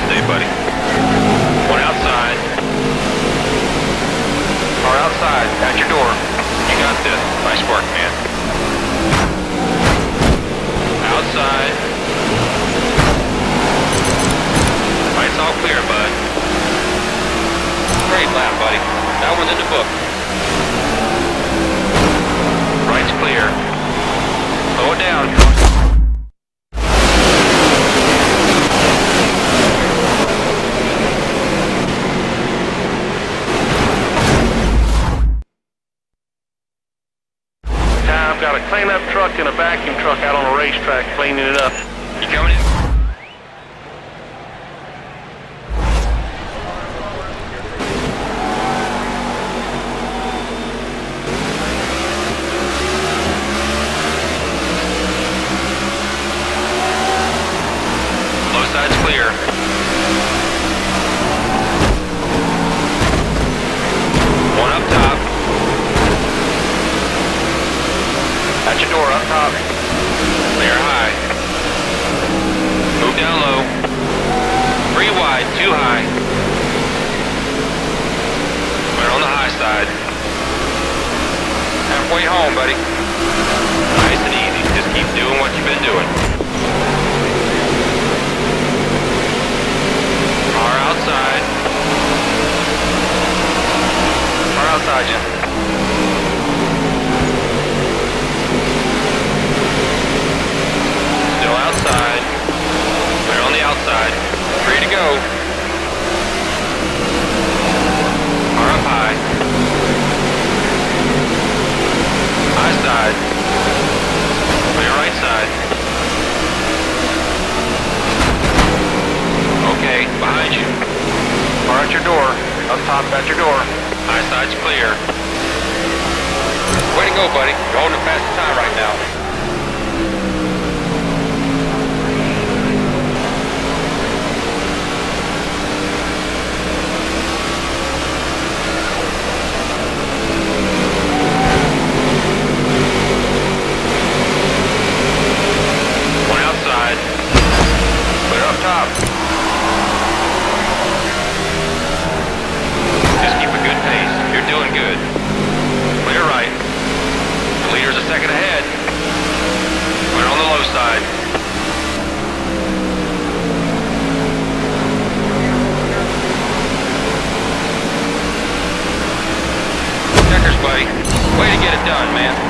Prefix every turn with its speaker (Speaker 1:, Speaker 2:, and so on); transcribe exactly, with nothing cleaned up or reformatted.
Speaker 1: stay, buddy. One outside. Car outside, at your door. You got this. Nice work, man. Outside. Lights all clear, bud. Great lap, buddy. That one's in the book. Right's clear. Slow it down.
Speaker 2: I've got a cleanup truck and a vacuum truck out on a racetrack cleaning it up.
Speaker 1: You coming in? Low side's clear. One up top. At your door, up top. Clear high. Move down low. Three wide, too high. We're on the high side. Halfway home, buddy. Nice and easy. Just keep doing what you've been doing. Car outside. Car outside you. Still outside. We're on the outside. Free to go. Car up high. High side. Clear right side. Okay, behind you. Car at your door. Up top at your door. High side's clear. Way to go, buddy. You're holding a fast time right now. Clear up top. Just keep a good pace. You're doing good. Clear right. The leader's a second ahead. We're on the low side. Checkers, buddy. Way to get it done, man.